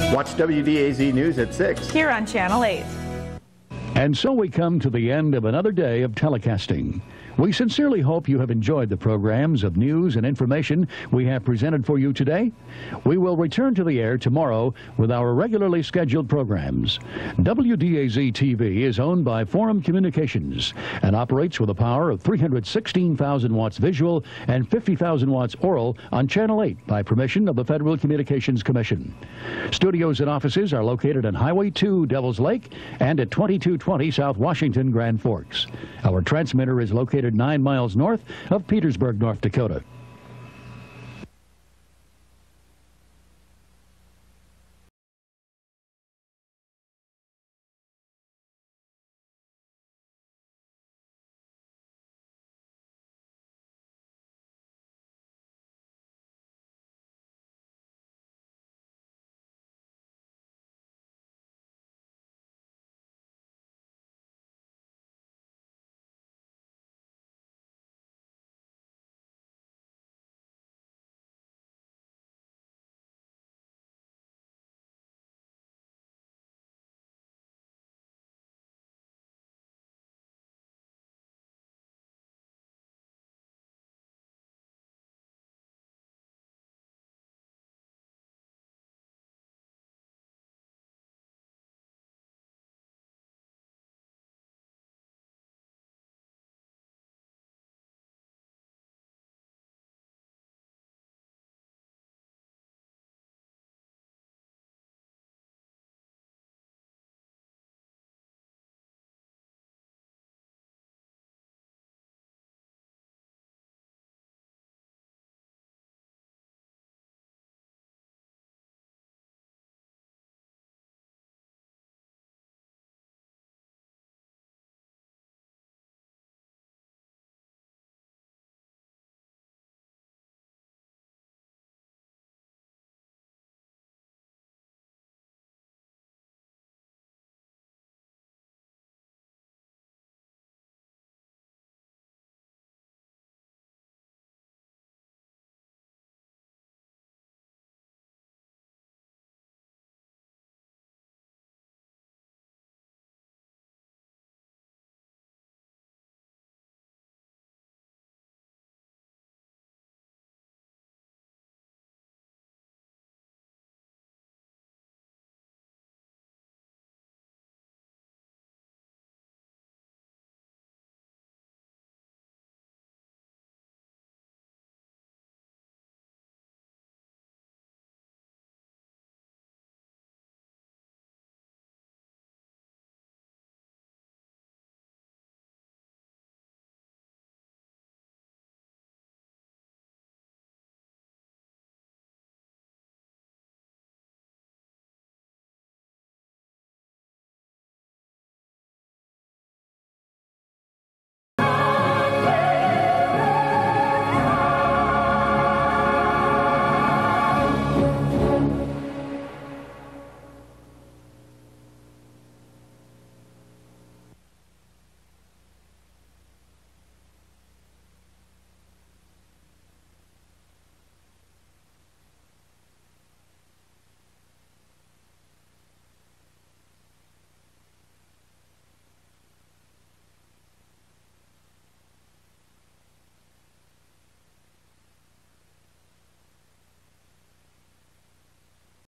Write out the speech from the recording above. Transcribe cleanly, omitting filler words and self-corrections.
Watch WDAZ News at 6 here on Channel 8. And so we come to the end of another day of telecasting. We sincerely hope you have enjoyed the programs of news and information we have presented for you today. We will return to the air tomorrow with our regularly scheduled programs. WDAZ TV is owned by Forum Communications and operates with a power of 316,000 watts visual and 50,000 watts oral on Channel 8 by permission of the Federal Communications Commission. Studios and offices are located on Highway 2, Devil's Lake, and at 2220 South Washington, Grand Forks. Our transmitter is located 9 miles north of Petersburg, North Dakota.